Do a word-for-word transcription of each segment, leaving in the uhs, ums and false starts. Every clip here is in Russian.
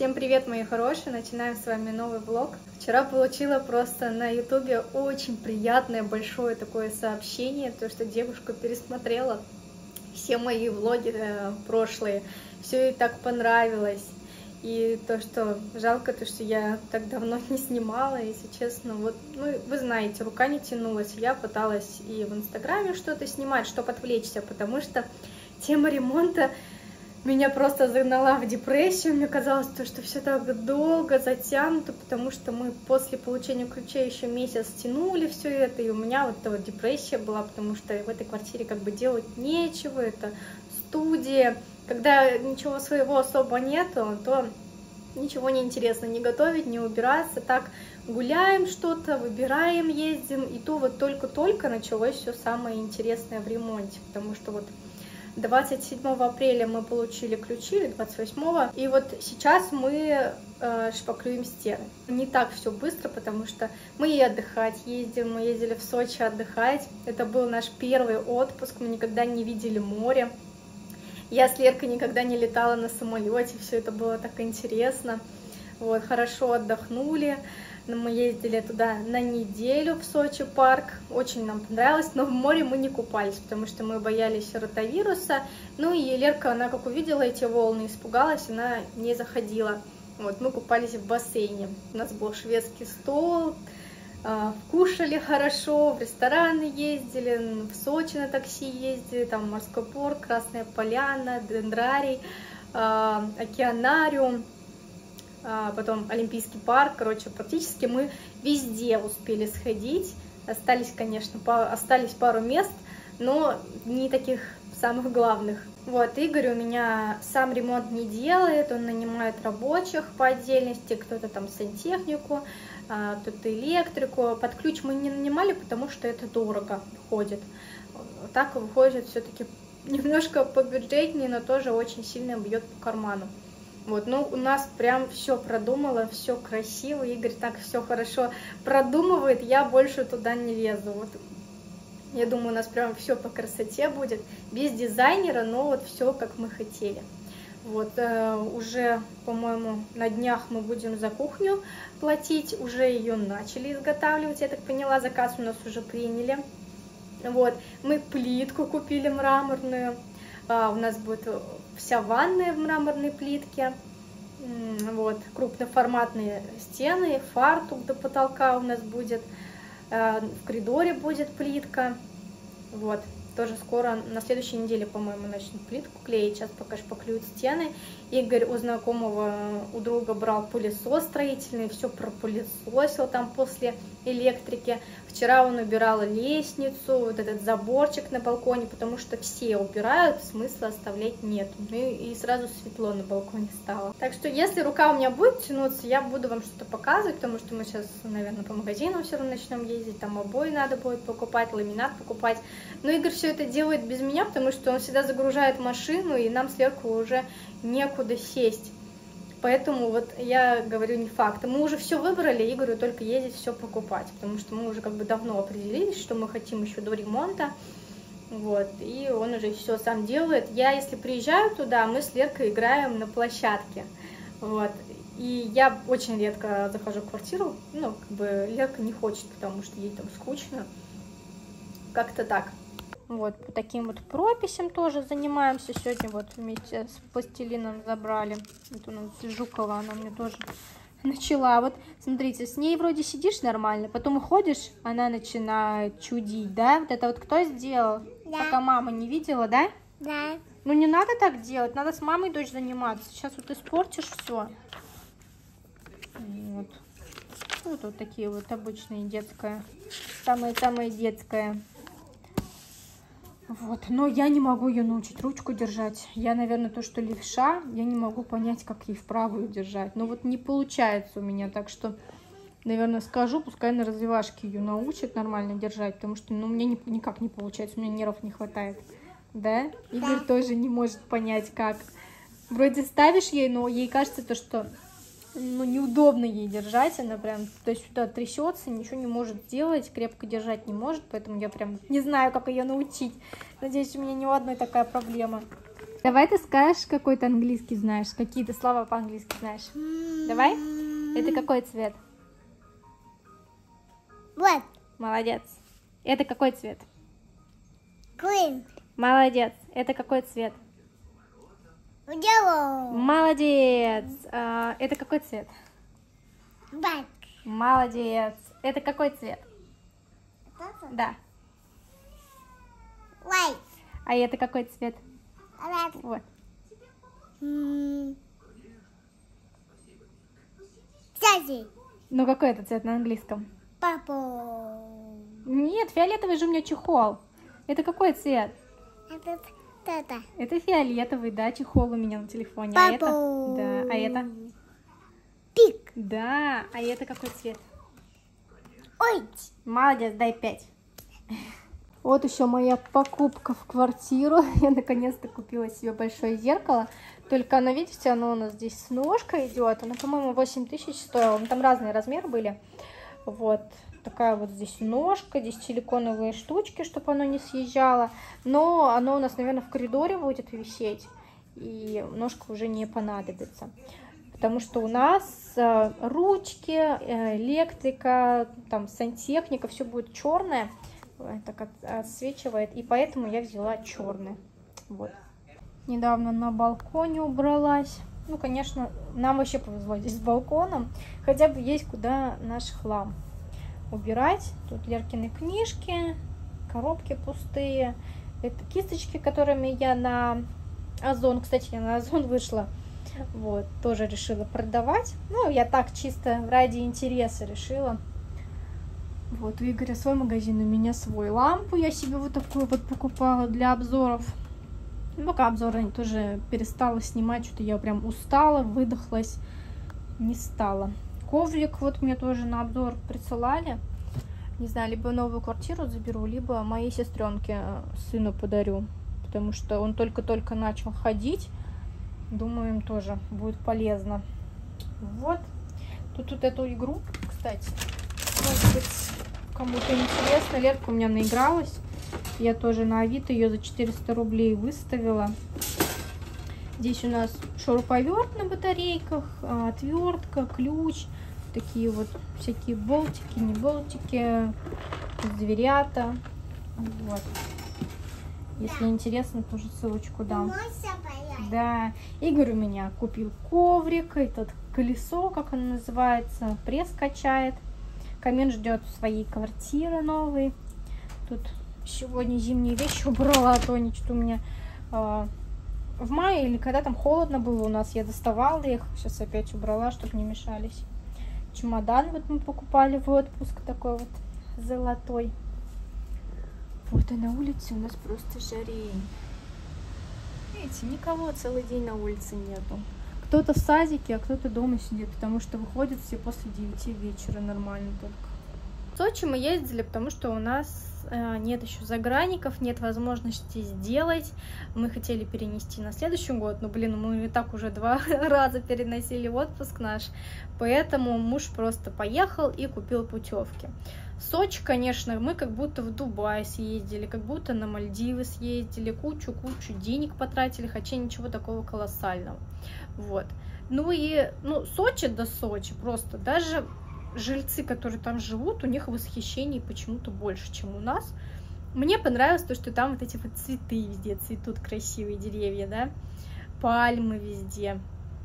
Всем привет, мои хорошие! Начинаем с вами новый влог. Вчера получила просто на ютубе очень приятное большое такое сообщение, то что девушка пересмотрела все мои влоги э, прошлые, все ей так понравилось. И то, что жалко, то, что я так давно не снимала, если честно, вот, ну, вы знаете, рука не тянулась, я пыталась и в инстаграме что-то снимать, чтобы отвлечься, потому что тема ремонта меня просто загнала в депрессию. Мне казалось, то, что все так долго затянуто, потому что мы после получения ключей еще месяц тянули все это, и у меня вот эта вот депрессия была, потому что в этой квартире как бы делать нечего, это студия. Когда ничего своего особо нету, то ничего не интересно, не готовить, не убираться, так гуляем что-то, выбираем, ездим, и то вот только-только началось все самое интересное в ремонте, потому что вот двадцать седьмого апреля мы получили ключи, или двадцать восьмого, и вот сейчас мы э, шпаклюем стены. Не так все быстро, потому что мы и отдыхать ездим, мы ездили в Сочи отдыхать, это был наш первый отпуск, мы никогда не видели море. Я с Леркой никогда не летала на самолете, все это было так интересно. Вот, хорошо отдохнули. Мы ездили туда на неделю в Сочи парк, очень нам понравилось, но в море мы не купались, потому что мы боялись ротавируса. Ну и Лерка, она как увидела эти волны, испугалась, она не заходила. Вот, мы купались в бассейне, у нас был шведский стол, кушали хорошо, в рестораны ездили, в Сочи на такси ездили, там морской порт, Красная Поляна, Дендрарий, океанариум, потом Олимпийский парк. Короче, практически мы везде успели сходить. Остались, конечно, по, остались пару мест, но не таких самых главных. Вот, Игорь у меня сам ремонт не делает, он нанимает рабочих по отдельности, кто-то там сантехнику, кто-то электрику. Под ключ мы не нанимали, потому что это дорого выходит. Так выходит все-таки немножко побюджетнее, но тоже очень сильно бьет по карману. Вот, ну, у нас прям все продумало, все красиво, Игорь так все хорошо продумывает, я больше туда не лезу. Вот, я думаю, у нас прям все по красоте будет, без дизайнера, но вот все как мы хотели. Вот, э, уже, по-моему, на днях мы будем за кухню платить, уже ее начали изготавливать, я так поняла, заказ у нас уже приняли. Вот, мы плитку купили мраморную, э, у нас будет вся ванная в мраморной плитке, вот, крупноформатные стены, фартук до потолка у нас будет, в коридоре будет плитка, вот, тоже скоро, на следующей неделе, по-моему, начнут плитку клеить, сейчас пока шпаклюют стены. Игорь у знакомого, у друга брал пылесос строительный, все пропылесосил там после электрики. Вчера он убирал лестницу, вот этот заборчик на балконе, потому что все убирают, смысла оставлять нет. Ну и сразу светло на балконе стало. Так что если рука у меня будет тянуться, я буду вам что-то показывать, потому что мы сейчас, наверное, по магазинам все равно начнем ездить, там обои надо будет покупать, ламинат покупать. Но Игорь все это делает без меня, потому что он всегда загружает машину, и нам сверху уже некуда сесть. Поэтому вот я говорю, не факт. Мы уже все выбрали, Игорю только ездить все покупать, потому что мы уже как бы давно определились, что мы хотим еще до ремонта. Вот, и он уже все сам делает. Я, если приезжаю туда, мы с Леркой играем на площадке. Вот. И я очень редко захожу в квартиру, ну, как бы Лерка не хочет, потому что ей там скучно. Как-то так. Вот, по таким вот прописям тоже занимаемся. Сегодня вот вместе с пластилином забрали. Вот у нас Жукова, она мне тоже начала. Вот, смотрите, с ней вроде сидишь нормально, потом уходишь, она начинает чудить, да? Вот это вот кто сделал? Да. Пока мама не видела, да? Да. Ну не надо так делать, надо с мамой дочь заниматься. Сейчас вот испортишь все. Вот. Вот, вот такие вот обычные детская. Самая-самая детская. Вот, но я не могу ее научить ручку держать. Я, наверное, то, что левша, я не могу понять, как ей в правую держать. Но вот не получается у меня, так что, наверное, скажу, пускай на развивашке ее научат нормально держать, потому что, ну, у меня не, никак не получается, у меня нервов не хватает. Да? Игорь да. Тоже не может понять, как. Вроде ставишь ей, но ей кажется то, что, ну, неудобно ей держать, она прям туда-сюда трясется, ничего не может сделать, крепко держать не может, поэтому я прям не знаю, как ее научить. Надеюсь, у меня ни у одной такая проблема. Давай ты скажешь, какой ты английский знаешь, какие ты слова по-английски знаешь. Давай. Это какой цвет? Red. Молодец. Это какой цвет? Green. Молодец. Это какой цвет? Yellow. Молодец. А, это какой цвет? Black. Молодец. Это какой цвет? Да. White. А это какой цвет? Red. Вот. Mm. Fuzzy. Ну какой это цвет на английском? Purple. Нет, фиолетовый же у меня чехол. Это какой цвет? Это это. Это фиолетовый, да, чехол у меня на телефоне. А это? Purple. Да. А это? Pink. Да. А это какой цвет? Orange. Молодец, дай пять. Вот еще моя покупка в квартиру. Я наконец-то купила себе большое зеркало. Только оно, видите, оно у нас здесь с ножкой идет. Оно, по-моему, восемь тысяч стоило. Там разные размеры были. Вот. Такая вот здесь ножка. Здесь силиконовые штучки, чтобы оно не съезжало. Но оно у нас, наверное, в коридоре будет висеть. И ножка уже не понадобится. Потому что у нас э, ручки, э, электрика, там сантехника, все будет черное. Так от, отсвечивает. И поэтому я взяла черный. Вот. Недавно на балконе убралась. Ну, конечно, нам вообще повезло здесь с балконом. Хотя бы есть куда наш хлам убирать. Тут Леркины книжки, коробки пустые. Это кисточки, которыми я на Озон, кстати, я на Озон вышла. Вот, тоже решила продавать. Ну, я так чисто ради интереса решила. Вот, у Игоря свой магазин, у меня свой. Лампу я себе вот такую вот покупала для обзоров. Ну, пока обзоры тоже перестала снимать, что-то я прям устала, выдохлась, не стала. Коврик вот мне тоже на обзор присылали. Не знаю, либо новую квартиру заберу, либо моей сестренке, сыну подарю. Потому что он только-только начал ходить. Думаю, им тоже будет полезно. Вот. Тут вот эту игру, кстати, может быть, кому-то интересно. Лерка у меня наигралась. Я тоже на Авито ее за четыреста рублей выставила. Здесь у нас шуруповерт на батарейках, отвертка, ключ. Такие вот всякие болтики, не болтики, зверята. Вот. Если интересно, тоже ссылочку дам. Да. Игорь у меня купил коврик, этот колесо, как оно называется, пресс качает. Камин ждет своей квартиры новой. Тут сегодня зимние вещи убрала, а то они что-то у меня э, в мае или когда там холодно было у нас, я доставала их. Сейчас опять убрала, чтобы не мешались. Чемодан вот мы покупали в отпуск, такой вот золотой. Вот и на улице у нас просто жарень. Видите, никого целый день на улице нету. Кто-то в садике, а кто-то дома сидит, потому что выходят все после девяти вечера нормально только. В Сочи мы ездили, потому что у нас э, нет еще загранников, нет возможности сделать. Мы хотели перенести на следующий год, но, блин, мы и так уже два раза переносили отпуск наш, поэтому муж просто поехал и купил путевки. Сочи, конечно, мы как будто в Дубай съездили, как будто на Мальдивы съездили, кучу-кучу денег потратили, хотя ничего такого колоссального. Вот. Ну и, ну, Сочи до Сочи просто, даже жильцы, которые там живут, у них восхищений почему-то больше, чем у нас. Мне понравилось то, что там вот эти вот цветы везде цветут, красивые деревья, да, пальмы везде.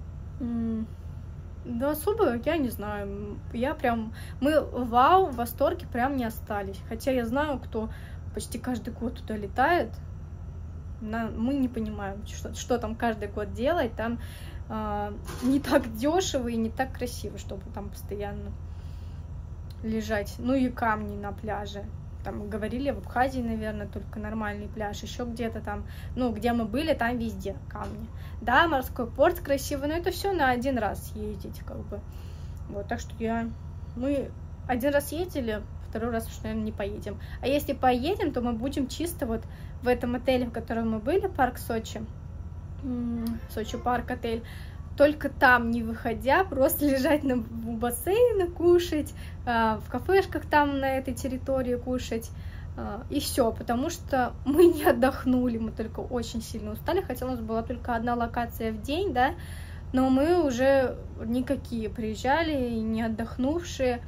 Да особо, я не знаю, я прям, мы вау, в восторге прям не остались. Хотя я знаю, кто почти каждый год туда летает, на, мы не понимаем, что, что там каждый год делать, там э, не так дешево и не так красиво, чтобы там постоянно лежать. Ну и камни на пляже. Там говорили, в Абхазии, наверное, только нормальный пляж, еще где-то там, ну, где мы были, там везде камни. Да, морской порт красивый, но это все на один раз ездить, как бы. Вот, так что я, мы один раз ездили, второй раз уж, наверное, не поедем. А если поедем, то мы будем чисто вот в этом отеле, в котором мы были, парк Сочи, Сочи парк отель, только там не выходя, просто лежать на, у бассейна, кушать, в кафешках там на этой территории кушать, И все, потому что мы не отдохнули, мы только очень сильно устали, хотя у нас была только одна локация в день, да, но мы уже никакие приезжали, не отдохнувшие,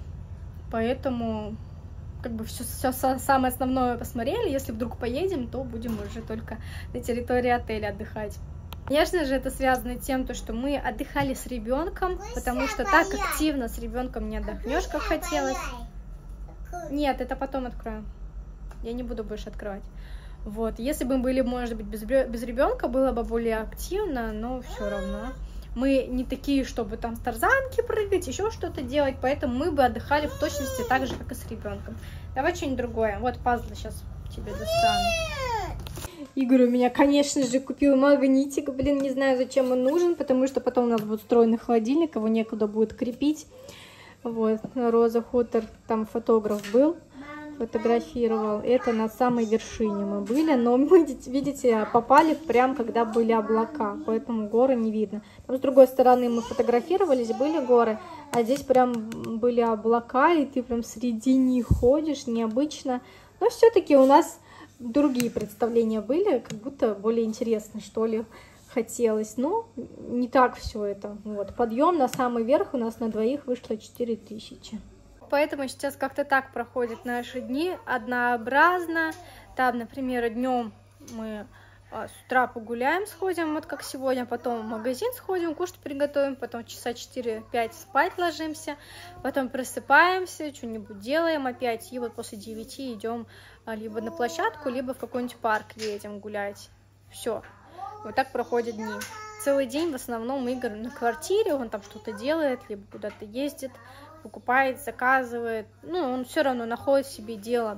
поэтому как бы все, все самое основное посмотрели. Если вдруг поедем, то будем уже только на территории отеля отдыхать. Конечно же, это связано с тем, что мы отдыхали с ребенком, потому что так активно с ребенком не отдохнешь, как хотелось. Нет, это потом открою. Я не буду больше открывать. Вот, если бы мы были, может быть, без, без ребенка, было бы более активно, но все равно. Мы не такие, чтобы там с тарзанки прыгать, еще что-то делать, поэтому мы бы отдыхали в точности так же, как и с ребенком. Давай что-нибудь другое. Вот пазлы сейчас тебе достану. Игорь у меня, конечно же, купил магнитик. Блин, не знаю, зачем он нужен, потому что потом у нас будет встроенный холодильник, его некуда будет крепить. Вот, Роза Хутор, там фотограф был, фотографировал. Это на самой вершине мы были, но мы, видите, попали прям, когда были облака, поэтому горы не видно. Там, с другой стороны, мы фотографировались, были горы, а здесь прям были облака, и ты прям среди них ходишь, необычно. Но все-таки у нас другие представления были, как будто более интересно, что ли, хотелось. Но не так все это. Вот. Подъем на самый верх у нас на двоих вышло четыре тысячи. Поэтому сейчас как-то так проходят наши дни, однообразно. Там, например, днем мы с утра погуляем, сходим, вот как сегодня, потом в магазин сходим, кушать приготовим, потом часа четыре-пять спать ложимся, потом просыпаемся, что-нибудь делаем опять, и вот после девяти идем либо на площадку, либо в какой-нибудь парк едем гулять. Все. Вот так проходят дни. Целый день в основном Игорь на квартире, он там что-то делает, либо куда-то ездит, покупает, заказывает. Ну, он все равно находит себе дело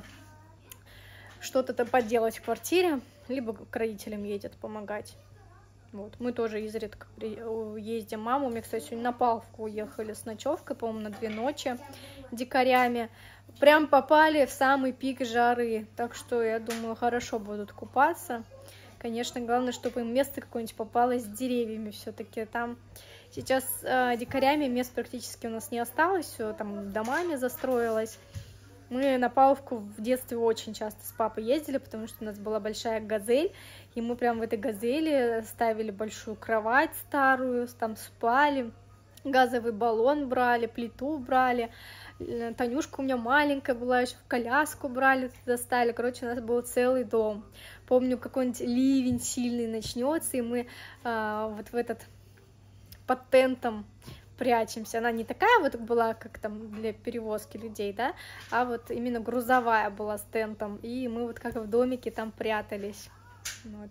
что-то поделать в квартире, либо к родителям едет помогать. Вот. Мы тоже изредка ездим. Мама, у меня, кстати, сегодня на Паловку уехали с ночевкой, по-моему, на две ночи дикарями. Прям попали в самый пик жары, так что, я думаю, хорошо будут купаться. Конечно, главное, чтобы им место какое-нибудь попалось с деревьями все-таки. Там сейчас э, дикарями мест практически у нас не осталось, все там домами застроилось. Мы на Павловку в детстве очень часто с папой ездили, потому что у нас была большая газель, и мы прям в этой газели ставили большую кровать старую, там спали, газовый баллон брали, плиту брали. Танюшка у меня маленькая была, еще в коляску брали, туда ставили. Короче, у нас был целый дом. Помню, какой-нибудь ливень сильный начнется, и мы а, вот в этот под тентом прячемся. Она не такая вот была, как там для перевозки людей, да, а вот именно грузовая была с тентом, и мы вот как в домике там прятались. Вот.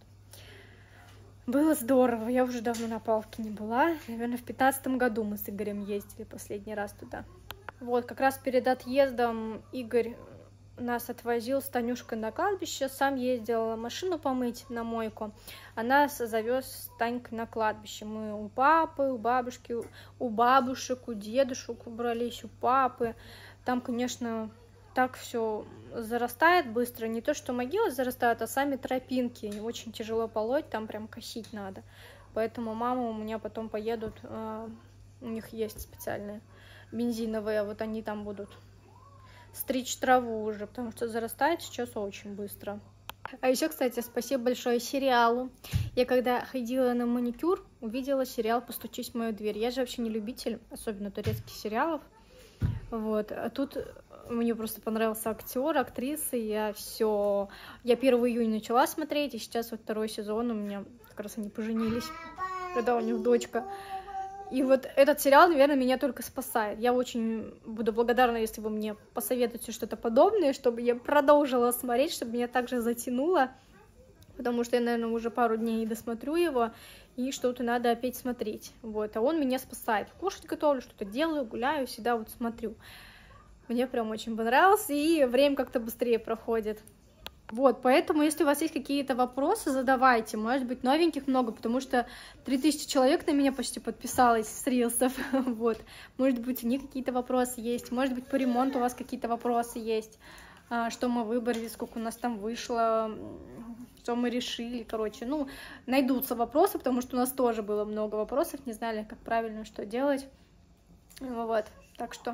Было здорово, я уже давно на Павловке не была, наверное, в пятнадцатом году мы с Игорем ездили последний раз туда. Вот, как раз перед отъездом Игорь нас отвозил с Танюшкой на кладбище, сам ездил машину помыть на мойку, а нас завез с Танькой на кладбище. Мы у папы, у бабушки, у бабушек, у дедушек убрались, у папы. Там, конечно, так все зарастает быстро, не то что могилы зарастают, а сами тропинки, и очень тяжело полоть, там прям косить надо. Поэтому мама у меня потом поедут, у них есть специальные бензиновые, вот они там будут стричь траву уже, потому что зарастает сейчас очень быстро. А еще, кстати, спасибо большое сериалу. Я когда ходила на маникюр, увидела сериал «Постучись в мою дверь». Я же вообще не любитель, особенно турецких сериалов. Вот. А тут мне просто понравился актер, актриса, и я все. Я первого июня начала смотреть, и сейчас вот второй сезон у меня как раз они поженились, когда у них дочка. И вот этот сериал, наверное, меня только спасает. Я очень буду благодарна, если вы мне посоветуете что-то подобное, чтобы я продолжила смотреть, чтобы меня также затянуло. Потому что я, наверное, уже пару дней не досмотрю его, и что-то надо опять смотреть. Вот. А он меня спасает. Кушать готовлю, что-то делаю, гуляю, всегда вот смотрю. Мне прям очень понравился, и время как-то быстрее проходит. Вот, поэтому, если у вас есть какие-то вопросы, задавайте. Может быть, новеньких много, потому что три тысячи человек на меня почти подписалось с рилсов. Вот. Может быть, у них какие-то вопросы есть. Может быть, по ремонту у вас какие-то вопросы есть. Что мы выбрали, сколько у нас там вышло, что мы решили. Короче, ну, найдутся вопросы, потому что у нас тоже было много вопросов. Не знали, как правильно, что делать. Вот. Так что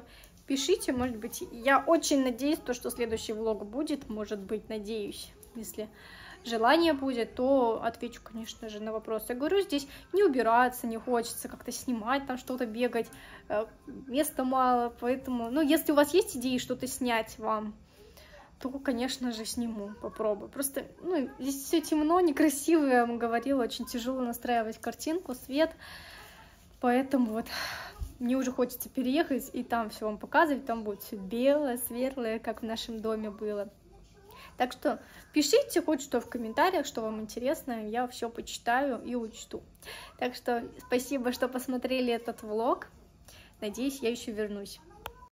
пишите, может быть, я очень надеюсь, то, что следующий влог будет, может быть, надеюсь, если желание будет, то отвечу, конечно же, на вопросы. Я говорю, здесь не убираться, не хочется как-то снимать, там что-то бегать, места мало, поэтому, ну, если у вас есть идеи что-то снять вам, то, конечно же, сниму, попробую. Просто, ну, здесь все темно, некрасиво, я вам говорила, очень тяжело настраивать картинку, свет, поэтому вот мне уже хочется переехать и там все вам показывать, там будет все белое, светлое, как в нашем доме было. Так что пишите хоть что в комментариях, что вам интересно, я все почитаю и учту. Так что спасибо, что посмотрели этот влог. Надеюсь, я еще вернусь.